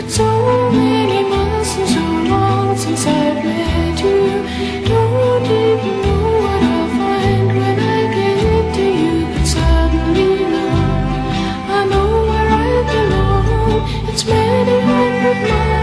It's so many months and so long since I've met you. Don't even know what I'll find when I get to you. But suddenly now I know where I belong. It's many hundred miles